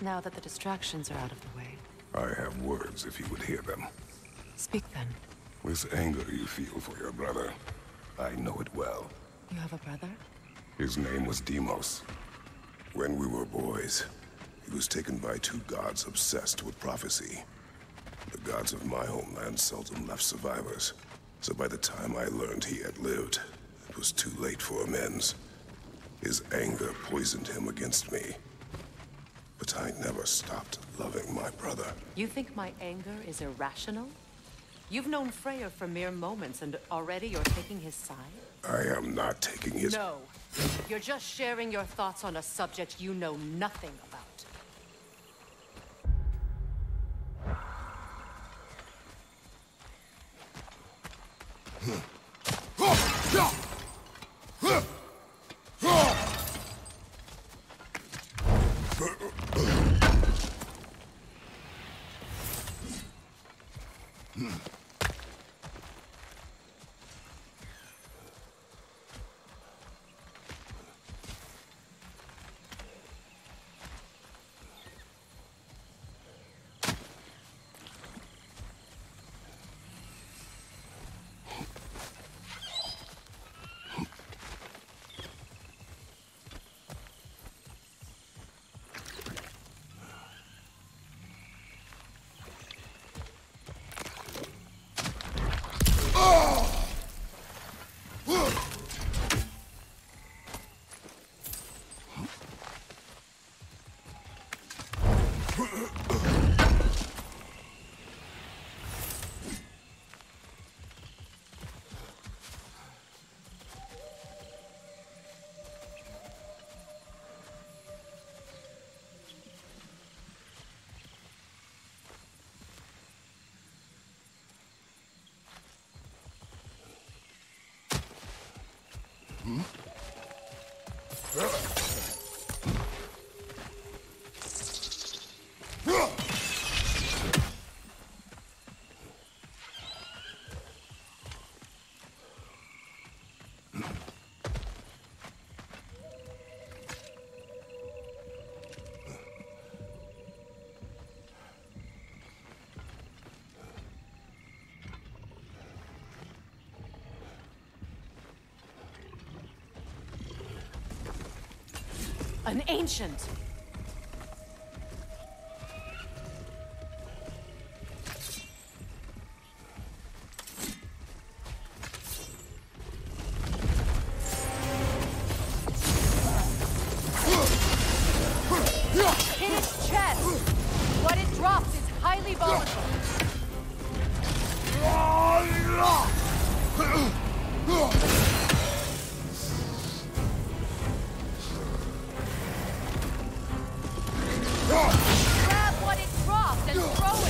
now that the distractions are out of the way. I have words if you would hear them. Speak then. This anger you feel for your brother, I know it well. You have a brother? His name was Deimos. When we were boys, he was taken by two gods obsessed with prophecy. The gods of my homeland seldom left survivors, so by the time I learned he had lived, it was too late for amends. His anger poisoned him against me. But I never stopped loving my brother. You think my anger is irrational? You've known Freyr for mere moments, and already you're taking his side? I am not taking his... No. You're just sharing your thoughts on a subject you know nothing about. An ancient! In its chest! What it drops is highly volatile. Grab what it dropped and throw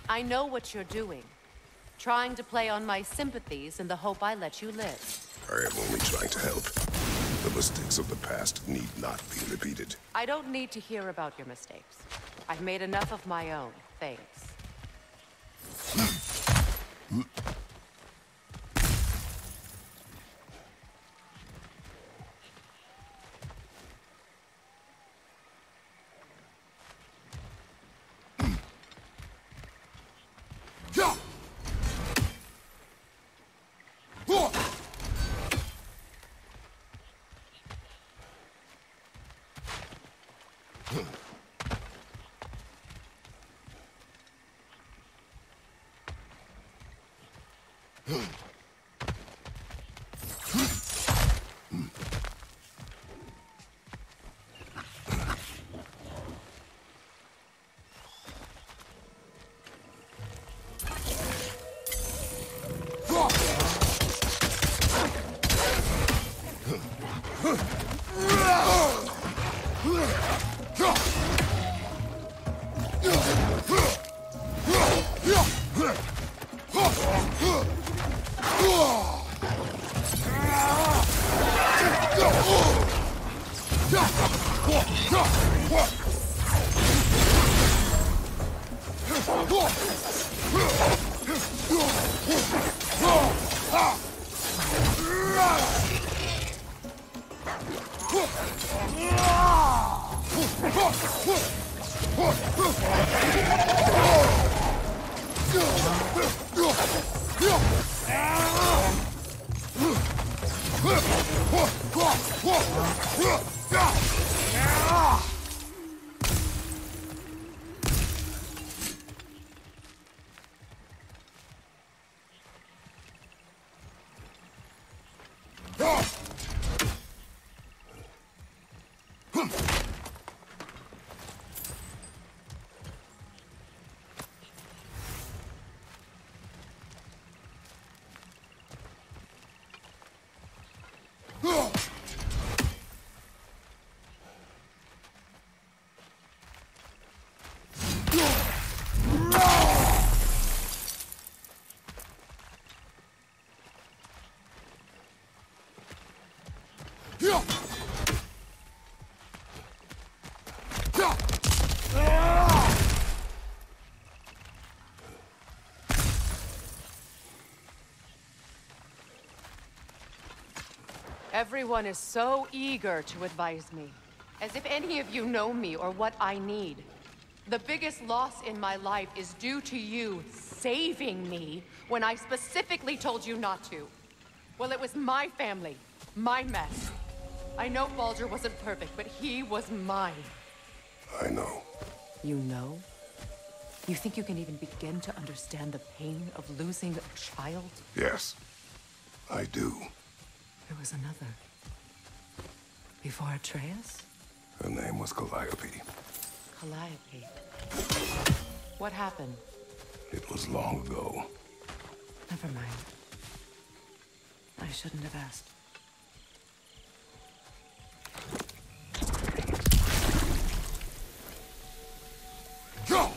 I know what you're doing. Trying to play on my sympathies in the hope I let you live. I am only trying to help. The mistakes of the past need not be repeated. I don't need to hear about your mistakes. I've made enough of my own, thanks. Everyone is so eager to advise me, as if any of you know me or what I need. The biggest loss in my life is due to you saving me when I specifically told you not to. Well, it was my family, my mess. I know Baldur wasn't perfect, but he was mine. I know. You know? You think you can even begin to understand the pain of losing a child? Yes, I do. There was another. Before Atreus? Her name was Calliope. Calliope. What happened? It was long ago. Never mind. I shouldn't have asked. Go!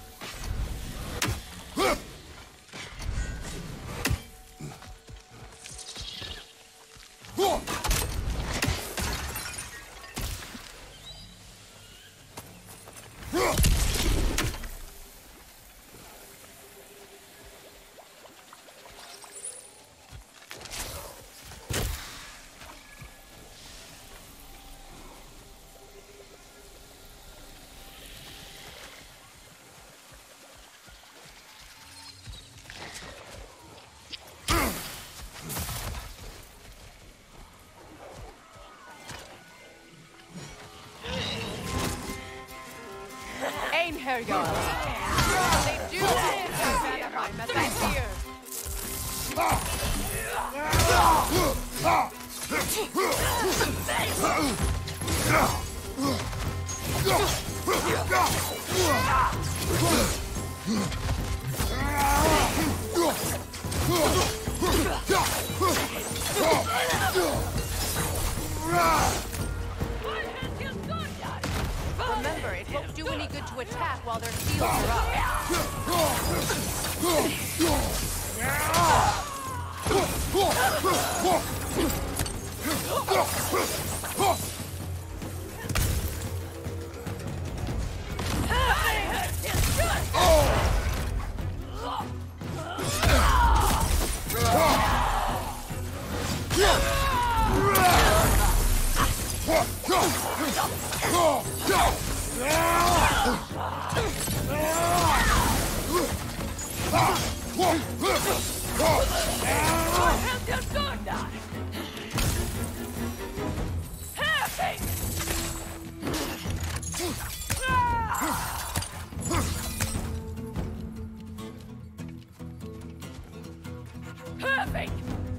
Herjol. They do live my message here. Remember, it won't do any good to attack while their shields are up. Perfect!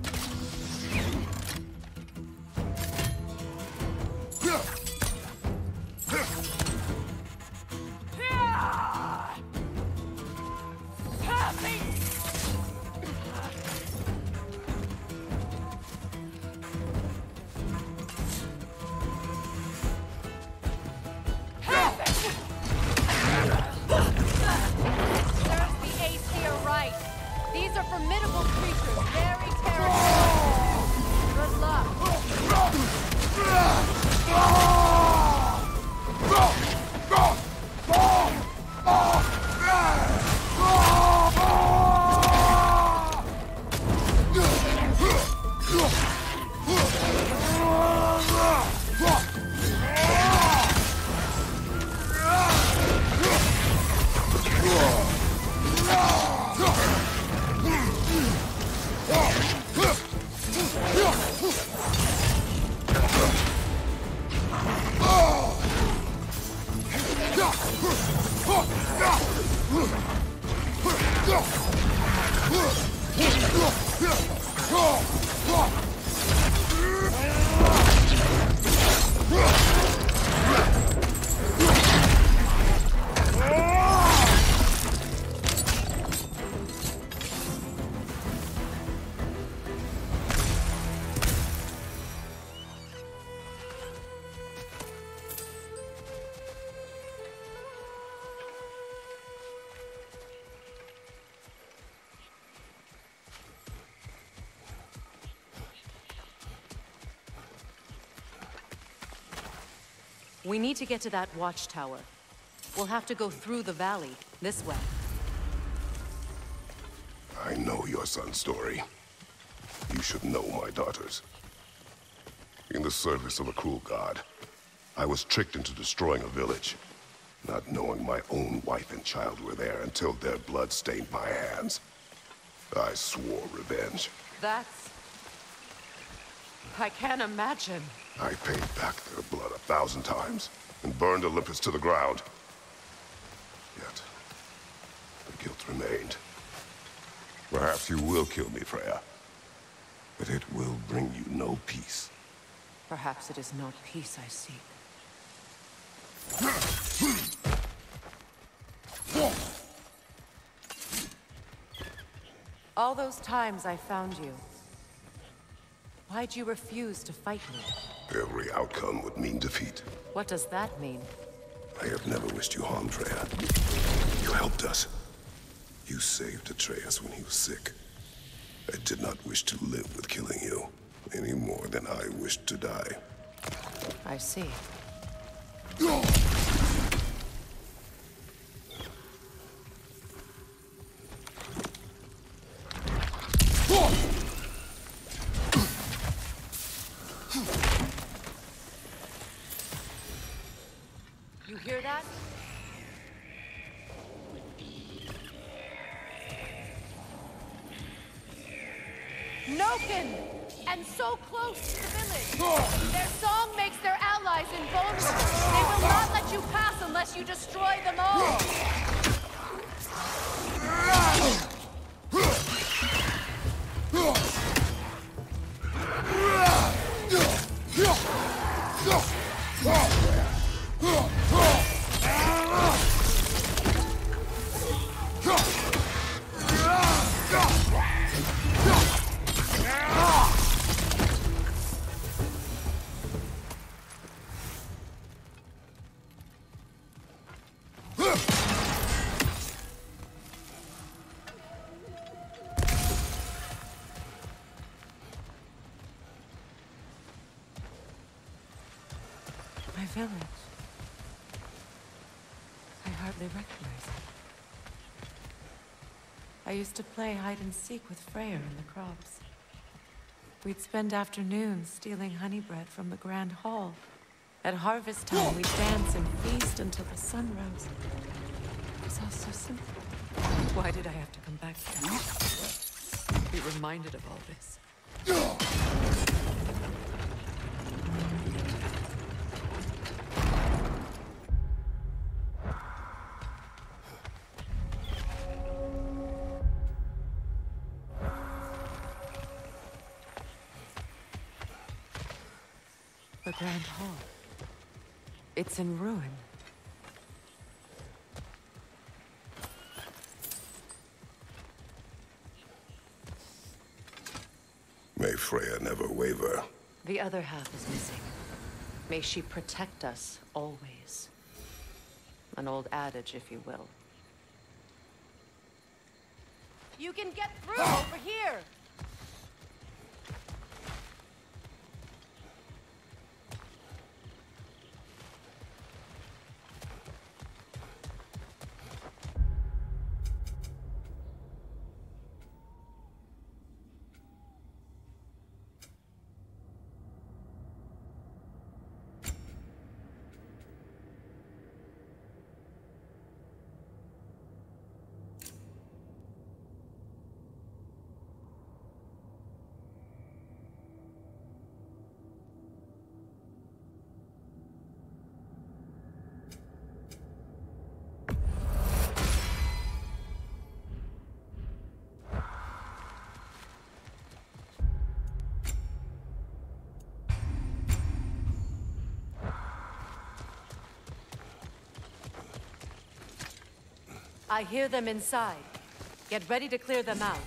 These are formidable creatures, very terrible. Good luck. We need to get to that watchtower. We'll have to go through the valley, this way. I know your son's story. You should know my daughter's. In the service of a cruel god, I was tricked into destroying a village, not knowing my own wife and child were there until their blood stained my hands. I swore revenge. That's... I can't imagine. I paid back their blood 1,000 times and burned Olympus to the ground. Yet, the guilt remained. Perhaps you will kill me, Freya. But it will bring you no peace. Perhaps it is not peace I seek. All those times I found you, why'd you refuse to fight me? Every outcome would mean defeat. What does that mean? I have never wished you harm, Freya. You helped us. You saved Atreus when he was sick. I did not wish to live with killing you, any more than I wished to die. I see. You hear that? Noken! And so close to the village! Their song makes their allies invulnerable! They will not let you pass unless you destroy them all! My village. I hardly recognize it. I used to play hide and seek with Freyr in the crops. We'd spend afternoons stealing honey bread from the Grand Hall. At harvest time, we'd dance and feast until the sun rose. It was all so simple. Why did I have to come back here? Be reminded of all this. the Grand Hall. It's in ruin. May Freya never waver. The other half is missing. May she protect us always. An old adage, if you will. You can get through over here! I hear them inside. Get ready to clear them out.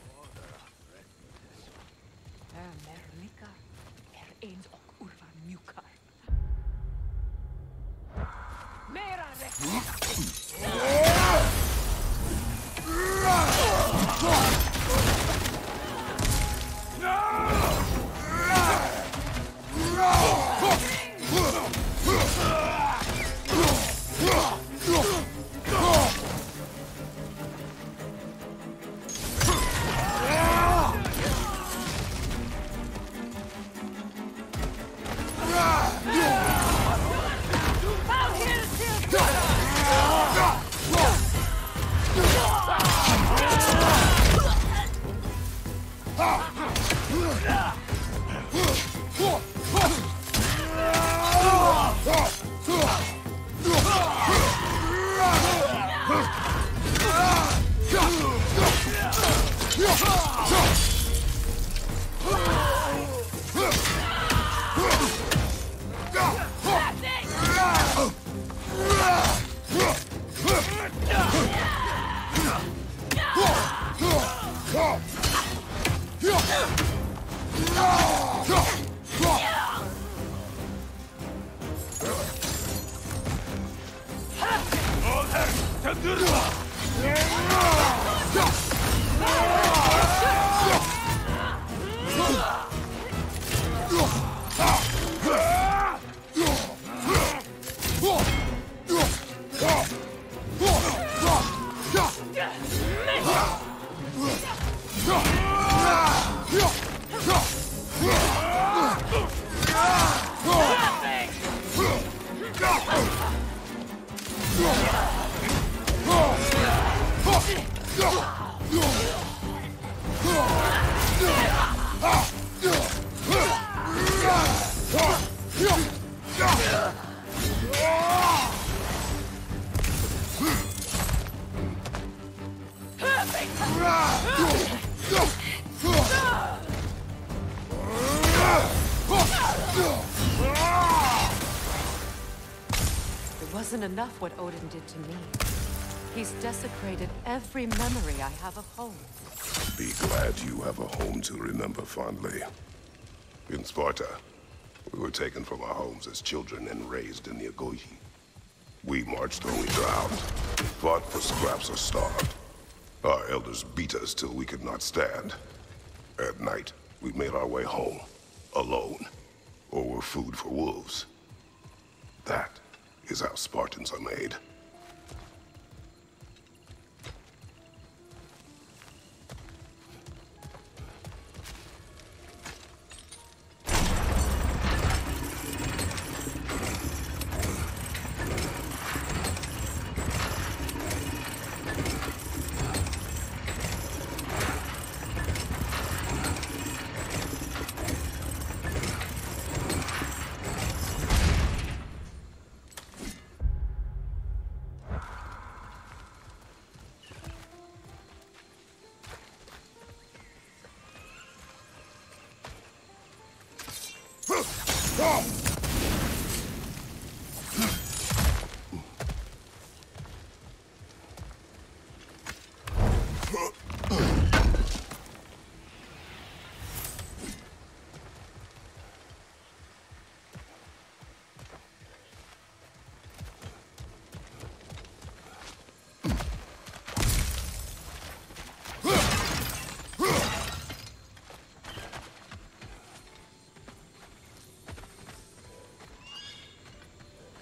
It wasn't enough what Odin did to me. He's desecrated every memory I have of home. Be glad you have a home to remember fondly. In Sparta, we were taken from our homes as children and raised in the Agoge. We marched only drowned, fought for scraps or starved. Our elders beat us till we could not stand. At night, we made our way home, alone, or were food for wolves. That is how Spartans are made.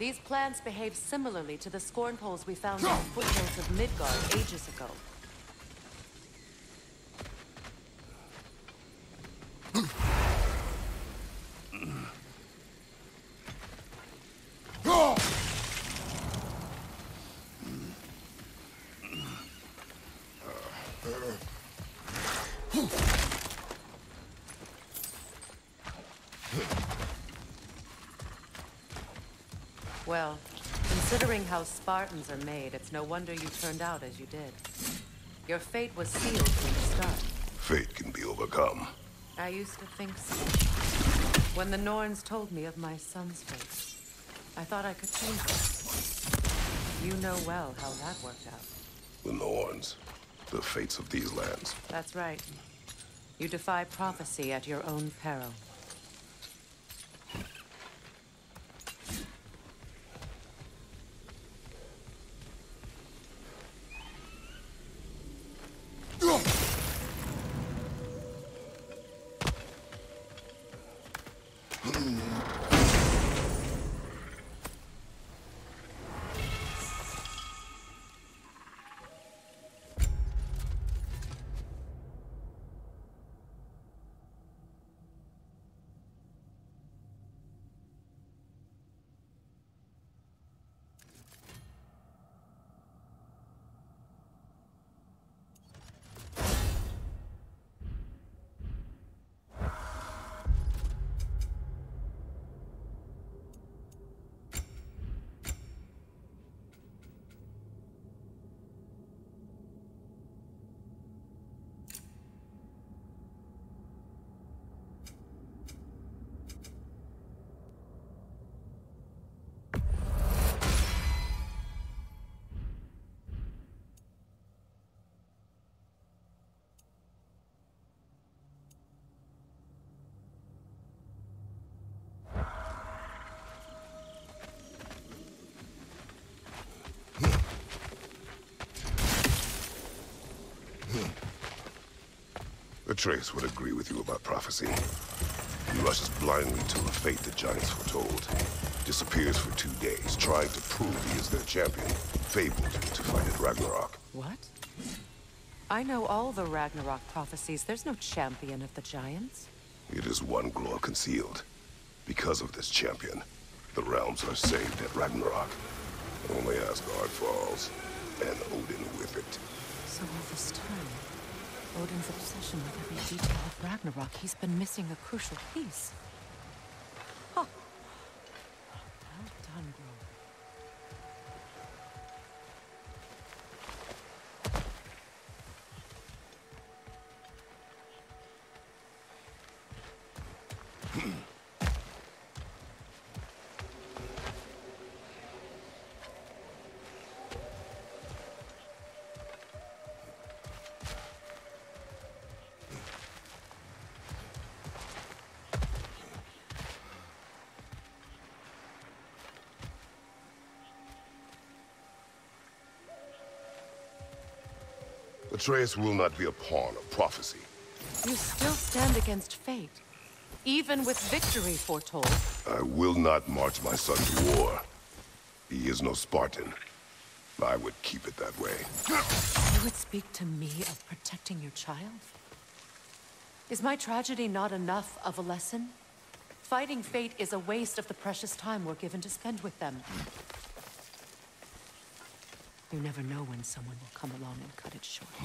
These plants behave similarly to the scorn poles we found in the foothills of Midgard ages ago. Well, considering how Spartans are made, it's no wonder you turned out as you did. Your fate was sealed from the start. Fate can be overcome. I used to think so. When the Norns told me of my son's fate, I thought I could change it. You know well how that worked out. The Norns. The fates of these lands. That's right. You defy prophecy at your own peril. Atreus would agree with you about prophecy. He rushes blindly to a fate the Giants foretold. Disappears for 2 days, trying to prove he is their champion. Fabled to fight at Ragnarok. What? I know all the Ragnarok prophecies. There's no champion of the Giants. It is one glow concealed. Because of this champion, the realms are saved at Ragnarok. Only Asgard falls, and Odin with it. So all this time, Odin's obsession with every detail of Ragnarok, he's been missing a crucial piece. Huh. Well done, Gror. Atreus will not be a pawn of prophecy. You still stand against fate, even with victory foretold. I will not march my son to war. He is no Spartan. I would keep it that way. You would speak to me of protecting your child? Is my tragedy not enough of a lesson? Fighting fate is a waste of the precious time we're given to spend with them. You never know when someone will come along and cut it short.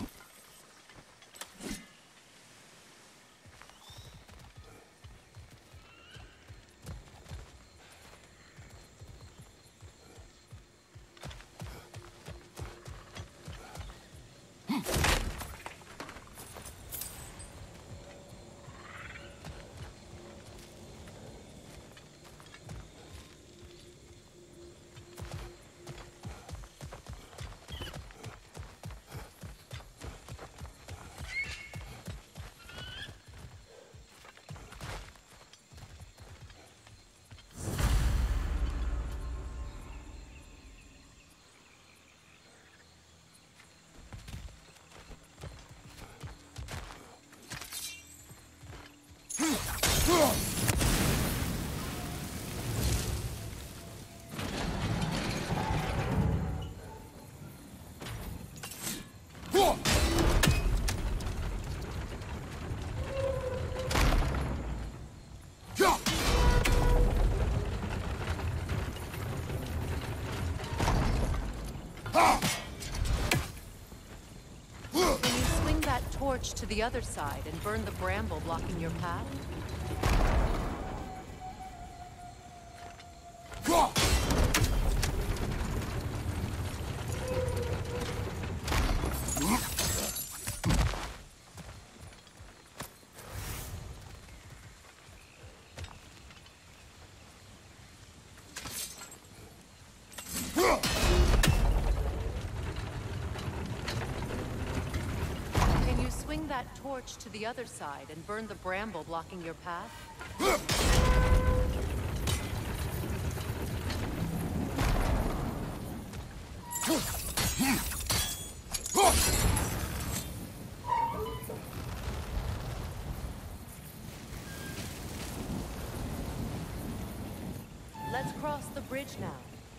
that torch to the other side and burn the bramble blocking your path? Swing that torch to the other side and burn the bramble blocking your path? Let's cross the bridge now.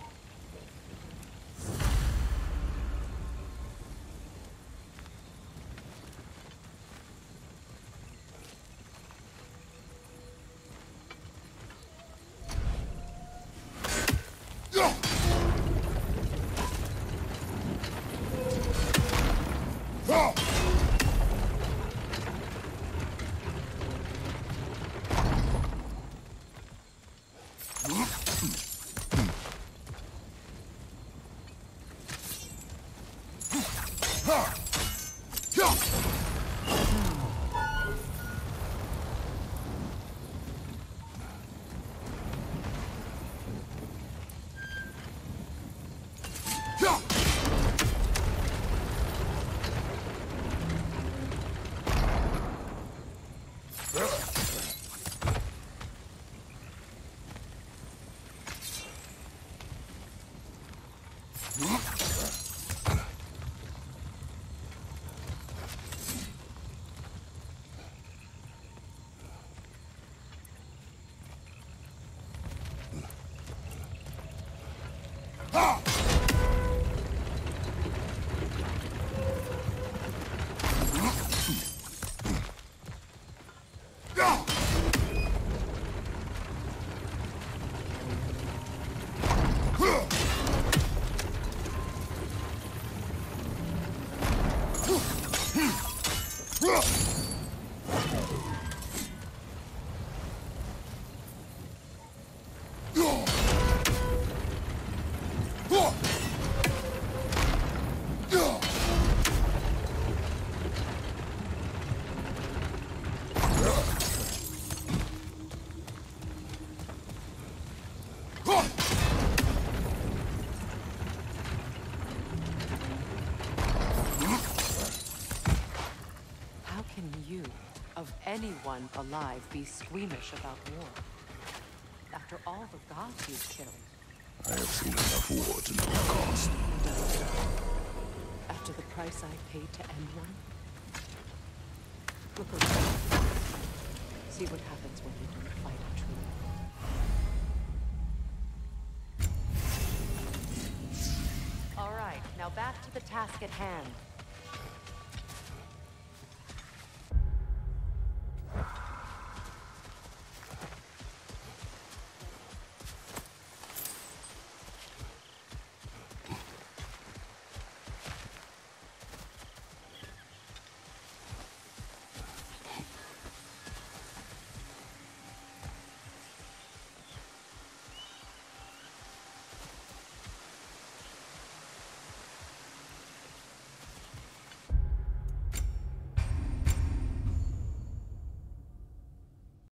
Of anyone alive be squeamish about war? After all the gods you've killed. I have seen enough war to know the cost. After the price I paid to end one? Look around. See what happens when you don't fight truly. All right, now back to the task at hand.